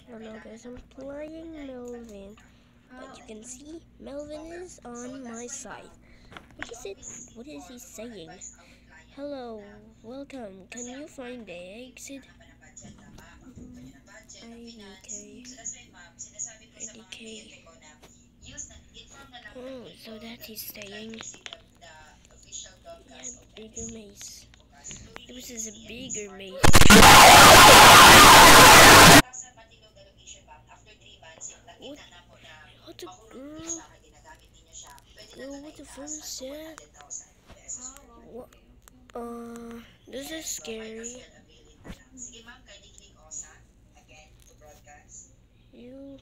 Hello guys, I'm playing Melvin, but you can see Melvin is on my side. What is it? What is he saying? Hello, welcome. Can you find the exit? IDK. IDK. Oh, so that he's saying. Yeah, bigger maze. This is a bigger maze. What? What the girl? Girl, what the phone said? What? This is scary. You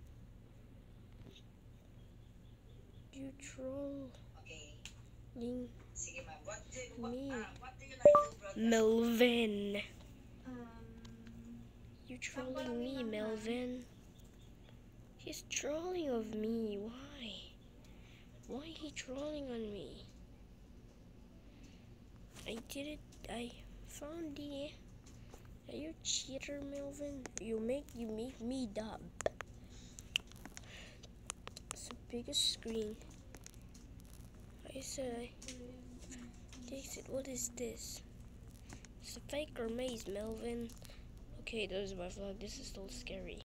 trolling me, Melvin. You trolling me, Melvin. He's trolling of me. Why? Why he trolling on me? I did it. I found the. Are you cheater, Melvin? You make me dumb. It's the biggest screen. I said takes it. What is this? It's a fake or maze, Melvin. Okay, that is my vlog. This is still scary.